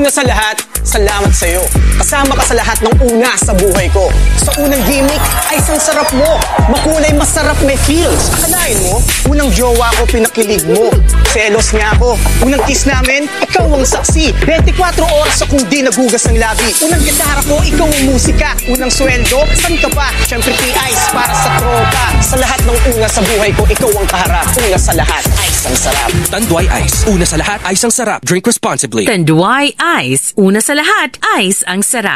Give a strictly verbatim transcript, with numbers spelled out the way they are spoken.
Una sa lahat, salamat sa'yo. Kasama ka sa lahat ng una sa buhay ko. Sa unang gimmick, ay isang sarap mo. Makulay, masarap, may feels. Akalain mo, unang jowa ko, pinakilig mo. Selos nga ako. Unang kiss namin, ikaw ang saksi. twenty-four oras akong di nagugas ng labi. Unang gitara ko, ikaw ang musika. Unang sweldo, san ka pa? Siyempre T-Ice para sa tropa. Sa lahat ng una sa buhay ko, ikaw ang kaharap. Una sa lahat, ice ang sarap. Tanduay Ice. Una sa lahat, ice ang sarap. Drink responsibly. Tanduay Ice. Una sa lahat, ice ang sarap.